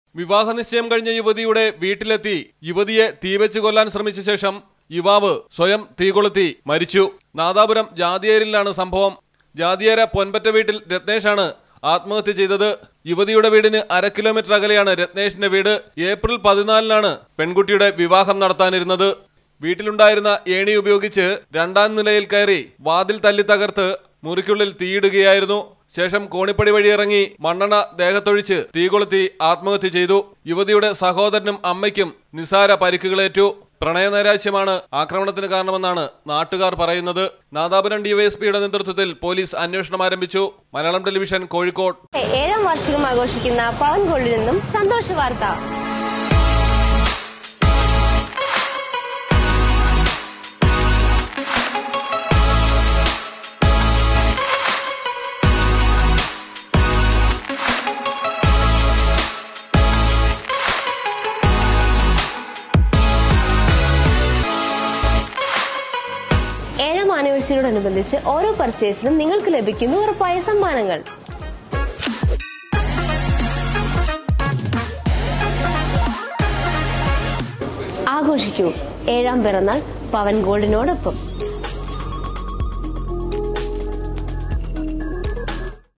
വിവാഹ നിശ്ചയം കഴിഞ്ഞ യുവതിയുടെ വീട്ടിലെത്തി യുവതിയെ തീവെച്ച് കൊല്ലാൻ ശ്രമിച്ച ശേഷം യുവാവ് സ്വയം തീകൊളുത്തി മരിച്ചു. നാദാപുരം ജാതിയേരിലാണ് സംഭവം. ജാതിയേര പൊൻപറ്റ വീട്ടിൽ രത്നേഷാണ് ആത്മഹത്യ ചെയ്തത്. യുവതിയുടെ വീടിന് 1/2 കിലോമീറ്റർ അകലെയാണ് രത്നേഷിന്റെ വീട്. ഏപ്രിൽ 14-നാണ് പെൺകുട്ടിയുടെ വിവാഹം നടത്താനിരുന്നത്. വീട്ടിലുണ്ടായിരുന്ന ഏണി ഉപയോഗിച്ച് 2ാം നിലയിൽ കയറി വാതിൽ തല്ലി തകർത്ത് മുറിക്കുള്ളിൽ തീയിടുകയായിരുന്നു. ശേഷം കോണിപ്പടി വഴി ഇറങ്ങി മണ്ണെണ്ണ ദേഹത്തൊഴിച്ച് തീകൊളുത്തി ആത്മഹത്യ ചെയ്തു. യുവതിയുടെ സഹോദരനും അമ്മയ്ക്കും നിസാര പരിക്കുകളേറ്റു. പ്രണയനൈരാശ്യമാണ് ആക്രമണത്തിന് കാരണമെന്നാണ് നാട്ടുകാർ പറയുന്നത്. നാദാപുരം ഡിവൈഎസ്പിയുടെ നേതൃത്വത്തിൽ പോലീസ് അന്വേഷണം ആരംഭിച്ചു. മലയാളം ടെലിവിഷൻ, കോഴിക്കോട്. 7ാം വാർഷികം ആഘോഷിക്കുന്ന പവൻ ഗോൾഡിൽ നിന്നും സന്തോഷ വാർത്ത. ആനിവേഴ്സറിയോടനുബന്ധിച്ച് ഓരോ പർച്ചേസിനും നിങ്ങൾക്ക് ലഭിക്കുന്ന ഉറപ്പായ സമ്മാനങ്ങൾ. ആഘോഷിക്കൂ 7ാം പിറന്നാൾ പവൻ ഗോൾഡിനോടൊപ്പം.